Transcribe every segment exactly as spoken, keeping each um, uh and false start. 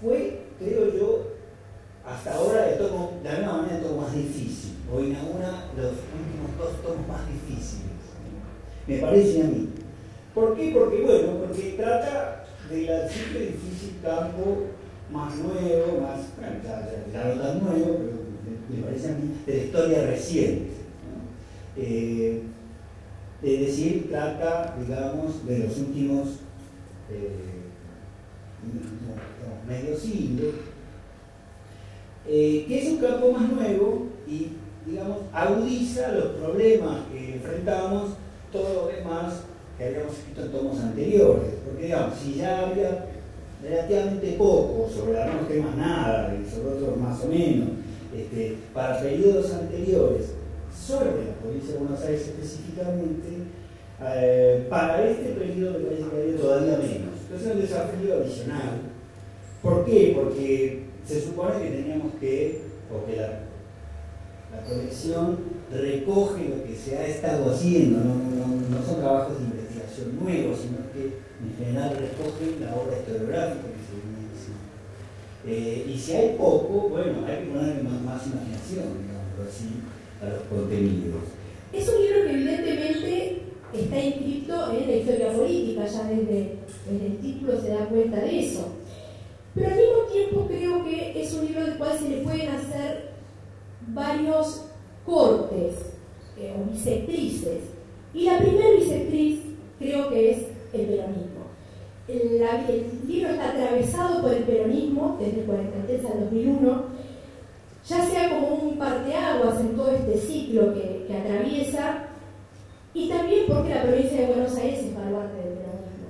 fue, creo yo, hasta ahora el tomo, de alguna manera el tomo más difícil, o inaugura los últimos dos tomos más difíciles, me parece a mí. ¿Por qué? Porque, bueno, porque trata del siempre difícil campo más nuevo, más, bueno, ya, ya, ya no tan nuevo, pero me, me parece a mí, de la historia reciente, ¿no? Eh, es decir, trata, digamos, de los últimos eh, digamos, medio siglo, eh, que es un campo más nuevo y, digamos, agudiza los problemas que enfrentamos todo lo demás que habíamos escrito en tomos anteriores, porque, digamos, si ya había relativamente poco sobre algunos temas nada y sobre otros más o menos, este, para periodos anteriores, sobre la provincia de Buenos Aires específicamente, eh, para este periodo me parece que había todavía menos. Entonces es un desafío adicional. ¿Por qué? Porque se supone que teníamos que, o que la, la colección recoge lo que se ha estado haciendo, no, no, no son trabajos de investigación nuevos, sino que en general recogen la obra historiográfica que se venía haciendo. Eh, y si hay poco, bueno, hay que ponerle más, más imaginación, digamos así, a los contenidos. Es un libro que evidentemente está inscrito en la historia política, ya desde, desde el título se da cuenta de eso. Pero al mismo tiempo creo que es un libro del cual se le pueden hacer varios cortes eh, o bisectrices. Y la primera bisectriz creo que es el peronismo. El, la, el libro está atravesado por el peronismo desde el cuarenta y tres al dos mil uno, ya sea como un parteaguas en todo este ciclo que, que atraviesa, y también porque la provincia de Buenos Aires es baluarte del peronismo.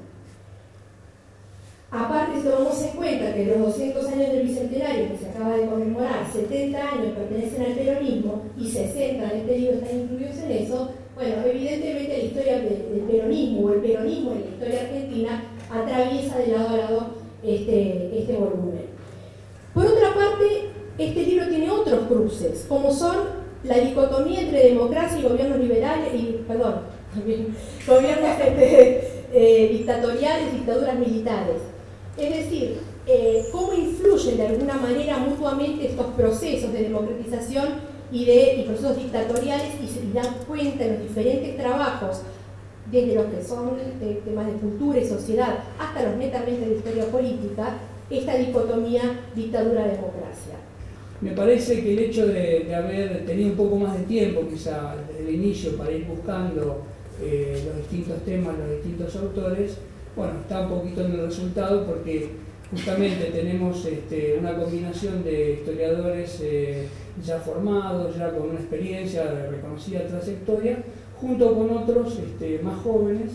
Aparte, si tomamos en cuenta que los doscientos años del Bicentenario que se acaba de conmemorar, setenta años pertenecen al peronismo y sesenta de este libro están incluidos en eso, bueno, evidentemente la historia de, del peronismo o el peronismo en la historia argentina atraviesa de lado a lado este, este volumen. Por otra parte, este libro tiene otros cruces, como son la dicotomía entre democracia y gobiernos liberales, y, perdón, gobiernos este, eh, dictatoriales, dictaduras militares. Es decir, eh, cómo influyen de alguna manera mutuamente estos procesos de democratización y de y procesos dictatoriales, y se dan cuenta en los diferentes trabajos, desde los que son de, temas de cultura y sociedad hasta los netamente de historia política, esta dicotomía dictadura-democracia. Me parece que el hecho de, de haber tenido un poco más de tiempo, quizá desde el inicio, para ir buscando eh, los distintos temas, los distintos autores, bueno, está un poquito en el resultado porque justamente tenemos este, una combinación de historiadores eh, ya formados, ya con una experiencia de reconocida trayectoria, junto con otros este, más jóvenes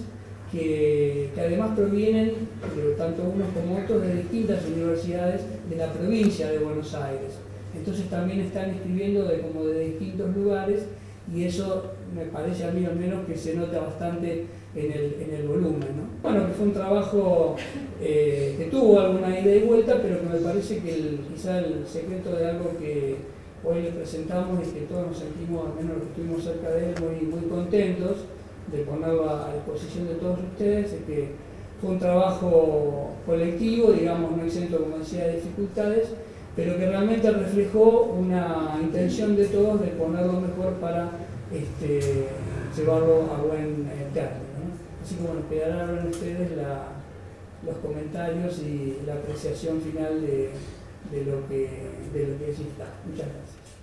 que, que además provienen, eh, tanto unos como otros, de distintas universidades de la provincia de Buenos Aires. Entonces también están escribiendo de, como de distintos lugares, y eso me parece a mí al menos que se nota bastante en el, en el volumen, ¿no? Bueno, que fue un trabajo eh, que tuvo alguna ida y vuelta, pero que me parece que el, quizá el secreto de algo que hoy le presentamos es que todos nos sentimos, al menos los que estuvimos cerca de él, muy, muy contentos de ponerlo a disposición de todos ustedes, es que fue un trabajo colectivo, digamos, no exento, como decía, de dificultades, pero que realmente reflejó una intención de todos de ponerlo mejor para este, llevarlo a buen eh, término, ¿no? Así que bueno, quedarán ustedes la, los comentarios y la apreciación final de, de, lo que, de lo que exista. Muchas gracias.